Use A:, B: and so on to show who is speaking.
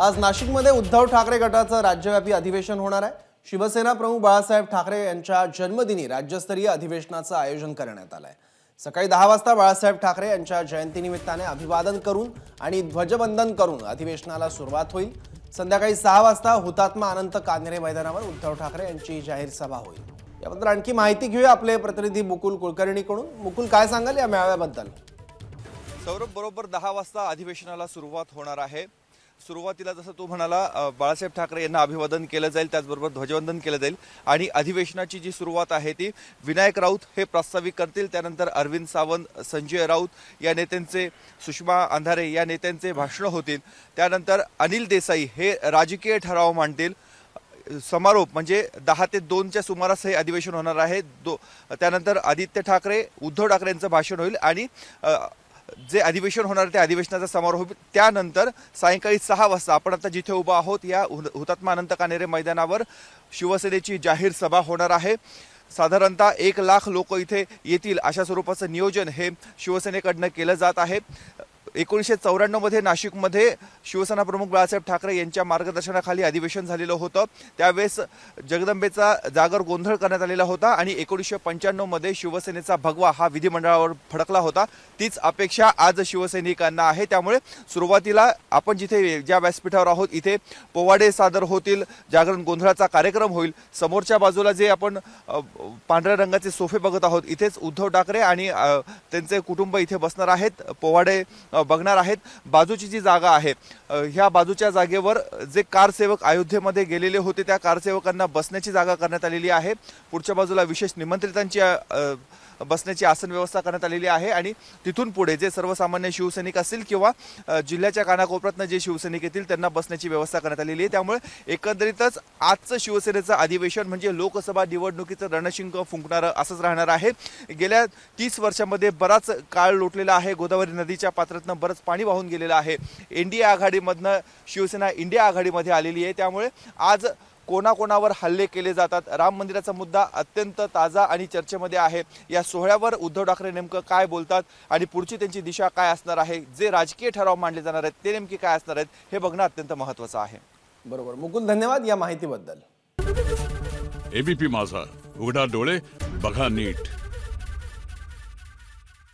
A: आज नाशिकमध्ये उद्धव ठाकरे गटाचं राज्यव्यापी अधिवेशन होणार आहे। शिवसेना प्रमुख बाळासाहेब ठाकरे यांच्या जन्मदिनी राज्यस्तरीय अधिवेशनाचं आयोजन करण्यात आलं आहे। सकाळी 10 वाजता बाळासाहेब ठाकरे यांच्या जयंतीनिमित्ताने अभिवादन करून आणि ध्वजवंदन करून अधिवेशनाला सुरुवात होईल। संध्याकाळी 6 वाजता हुतात्मा अनंत कानरे मैदानावर उद्धव ठाकरे यांची जाहीर सभा होईल। याबद्दल आणखी माहिती घेऊया आपले प्रतिनिधी मुकुल कुलकर्णीकडून। मुकुल, काय सांगाल या मेळाव्याबद्दल?
B: सौरभ, बरोबर 10 वाजता अधिवेशनाला सुरुवात होणार आहे। सुरुवातीला जसं तू म्हणाला, बाळासाहेब ठाकरे यांना अभिवादन केलं जाईल, त्याचबरोबर ध्वजवंदन केलं जाईल आणि अधिवेशनाची जी सुरुवात आहे ती विनायक राऊत हे प्रास्ताविक करतील। त्यानंतर अरविंद सावंत, संजय राऊत या नेत्यांचे, सुषमा अंधारे या नेत्यांचे भाषण होतील। त्यानंतर अनिल देसाई हे राजकीय ठराव मांडतील। समारोप म्हणजे 10 ते 2च्या सुमारास हे अधिवेशन होणार आहे। त्यानंतर आदित्य ठाकरे, उद्धव ठाकरे यांचं भाषण होईल आणि जे अधिवेशन होणार त्या अधिवेशनाचा समारोप त्यानंतर सायंकाळी 6 वाजता आपण आता जिथे उभा आहोत या हुतात्मा अनंत कानरे मैदानावर शिवसेनेची जाहीर सभा होणार आहे। साधारणतः 1 लाख लोक इथे येतील अशा स्वरूपाचं नियोजन हे शिवसेनेकडनं केलं जात आहे। 1994 मध्ये नाशिकमध्ये शिवसेना प्रमुख बाळासाहेब ठाकरे यांच्या मार्गदर्शनाखाली अधिवेशन झालेलं होतं। त्यावेळेस जगदंबेचा जागर गोंधळ करण्यात आलेला होता आणि 1995 मध्ये शिवसेनेचा भगवा हा विधिमंडळावर फडकला होता। तीच अपेक्षा आज शिवसैनिकांना आहे। त्यामुळे सुरुवातीला आपण जिथे ज्या व्यासपीठावर आहोत इथे पोवाडे सादर होतील, जागरण गोंधळाचा कार्यक्रम होईल। समोरच्या बाजूला जे आपण पांढऱ्या रंगाचे सोफे बघत आहोत इथेच उद्धव ठाकरे आणि त्यांचे कुटुंब इथे बसणार आहेत, पोवाडे बघणार आहेत। बाजूची जी जागा आहे ह्या बाजूच्या जागेवर जे कारसेवक अयोध्येमध्ये गेलेले होते त्या कारसेवकांना बसण्याची जागा करण्यात आलेली आहे। पुढच्या बाजूला विशेष निमंत्रितांची बसण्याची आसन व्यवस्था करण्यात आलेली आहे आणि तिथून पुढे जे सर्वसामान्य शिवसैनिक असतील किंवा जिल्ह्याच्या कानाकोपऱ्यातून जे शिवसैनिक येतील त्यांना बसण्याची व्यवस्था करण्यात आलेली आहे। त्यामुळे एकंदरीतच आजचं शिवसेनेचं अधिवेशन म्हणजे लोकसभा निवडणुकीचं रणशिंग फुंकणारं असंच राहणार आहे। गेल्या 30 वर्षांमध्ये बराच काळ लोटलेला आहे। गोदावरी नदीच्या पात्रातनं बरंच पाणी वाहून गेलेलं आहे। एनडीए आघाडीमधनं शिवसेना इंडिया आघाडीमध्ये आलेली आहे। त्यामुळे आज कोणाकोणावर हल्ले केले जातात, राम मंदिराचा मुद्दा अत्यंत ताजा आणि चर्चेमध्ये आहे। या सोहळ्यावर उद्धव ठाकरे नेमकं काय बोलतात आणि पुढची त्यांची दिशा काय असणार आहे, जे राजकीय ठराव मांडले जाणार आहेत ते नेमके काय असणार आहेत हे बघणं अत्यंत महत्त्वाचं आहे।
A: बरोबर मुकुल, धन्यवाद या माहितीबद्दल।
C: एबीपी माझा, उघडा डोळे बघा नीट।